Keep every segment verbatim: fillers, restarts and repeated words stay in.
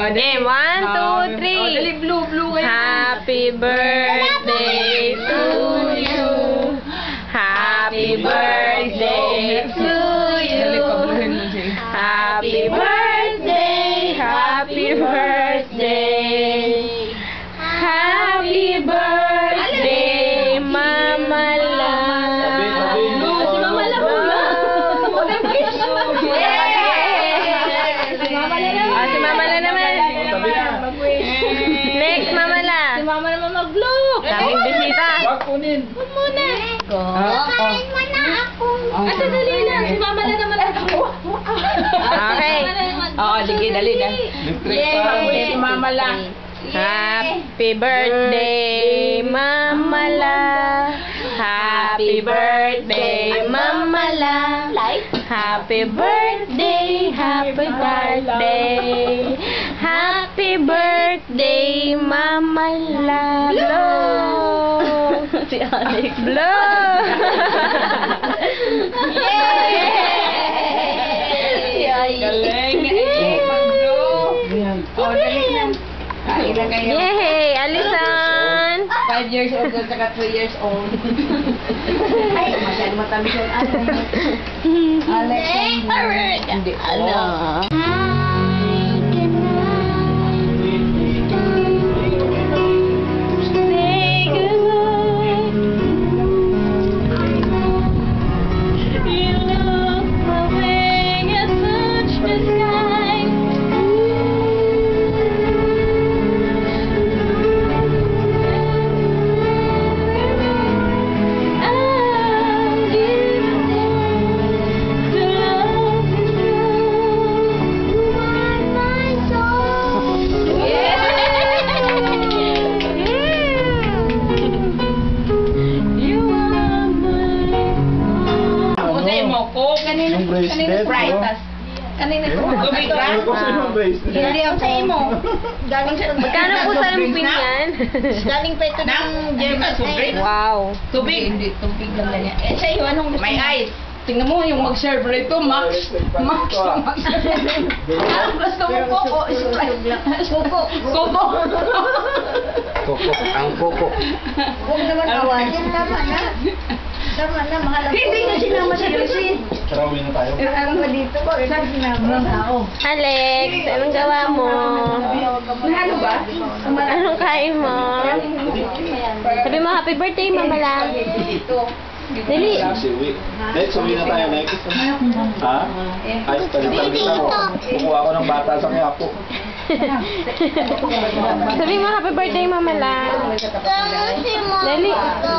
Game, one, two, three. Oh, dali, blue, blue kayo. Happy birthday to you. Happy birthday to you. Happy birthday, happy birthday. Happy birthday, Mama La. Si Mama La muna. Ah, si Mama La naman. Next, Mama La. Si Mama naman mag-look. Daming bisita. Wag kunin. Huwag muna. Kain mo na ako. Ah, dali lang. Si Mama La naman ako. Okay. Oo, sige, dali, dali. Yay, si Mama La. Happy birthday, Mama La. Happy birthday, Mama La. Happy birthday, happy birthday. Happy birthday, Mama La. Blow. Si Alex. Blow. Yay! Galing. Mag-blow. Oh, dali na. Kain na kayo. Yay, Alison. Five years old at saka three years old. Ay, masyado matamis yung Alex. Alex. Hindi. Ano? Yung bracelet, Brightas. Kanina ko. Tubig Ano ko sa yung bracelet? Hindi ako sa imo. Galing sa Magkano po sa lampin yan? Galing pa ito ng German. Wow. Tubig. Hindi, tubig lang na niya. Eh, sa iyo, anong gusto? May ice. Tingnan mo yung mag-serve rito, Max. Max, Max. Ang gusto mo, Coco. Coco. Coco. Koko, ang koko. Huwag naman awatin. Tama na. Tama na, mahal ako. Hindi nga sinama sa Lucy. Tarawin na tayo. Ano ba dito? Saan sinama ako? Alex, anong gawa mo? Ano ba? Anong kain mo? Sabi mo, happy birthday, Mama La. Dali. Kasi uwi. Next, uwi na tayo next. Ha? Ay, talit-talit ako. Kukuha ako ng bata sa Quiapo. Sabi mo, happy birthday, Mama La. Kamu si Mama. Dali.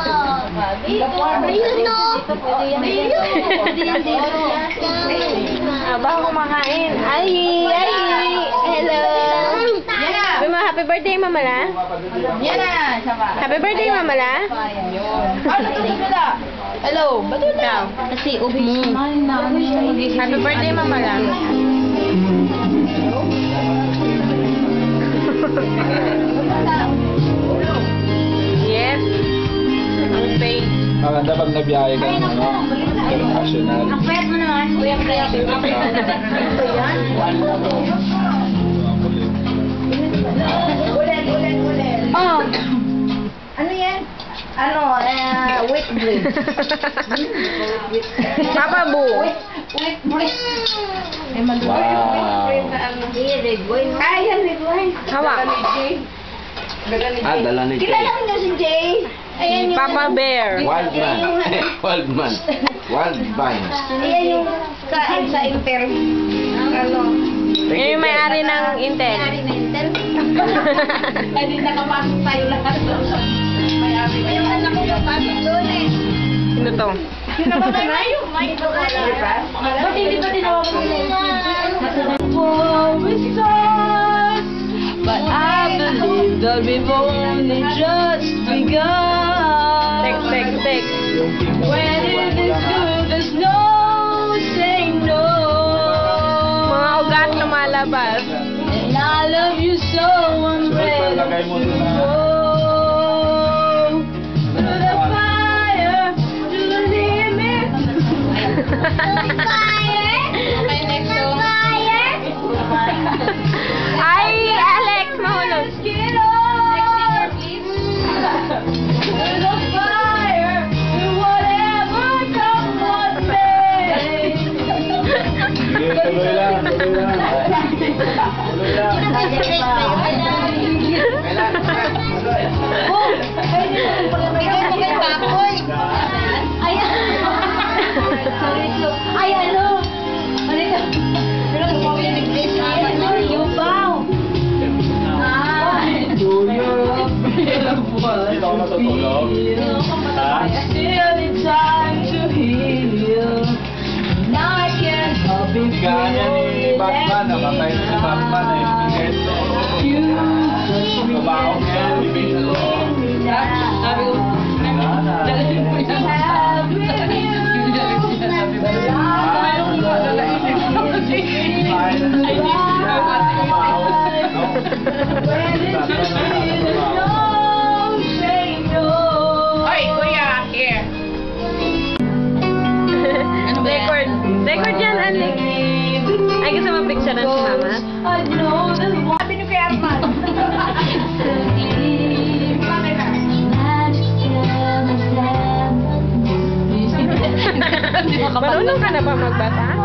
Habang kumakain. Ay, ay, hello. Sabi mo, happy birthday, Mama La. Yan na. Sama. Happy birthday, Mama La. Ano ito sila? Hello. Ba't yun na? Kasi ubi. Happy birthday, Mama La. Yes. Ang fake. Ang ganda pag nabiyahe ka ng ano, international. Ang pwede mo naman. Kuya, kuya. Ulan, ulan, ulan. Oh. Ano yan? Ano, eh, wheat bread. Papa Boo. Wait, wait. Wow. Hindi, red wine. Kaya, red wine. Hawak. Dala ni Jay. Dala ni Ah, Jay. dala ni Jay. Kilala mo na si Jay? Si Papa Bear. Wild man. Wild man. Wild vines. Ayan yung kain sa Inter. Ano? Yan yung may-ari ng Intel. Ay, di nakapasok tayo lahat doon. May-ari. Yung anak ko yung pasok doon eh. Sino to? Yung namatay na yung mic ko. Ba't hindi ba tinawag mo War is stars, but I believe that we've only just begun. Text, text, text. When it is good, there's no saying no. Mga ugat lumalabas. And I love you so, I'm ready Lagay mo dun na. to go through the fire, to the limit. Fire? Okay, next song. Fire? Ay, Dito ako matutulog. Ha? Gaya ni Batman, namatay na si Batman eh. Babaong niya, bibig na to. Sabi ko, dalhin mo yan. Sabi ko, ayaw mo ba dalahin mo? Ay, hindi. Oy, kuya, here. Ano ba yan? Record. Record yan, Alex. Ay, gusto mo picturean si Mama? Sabi niyo kay Arman. Marunong ka na ba magbasa?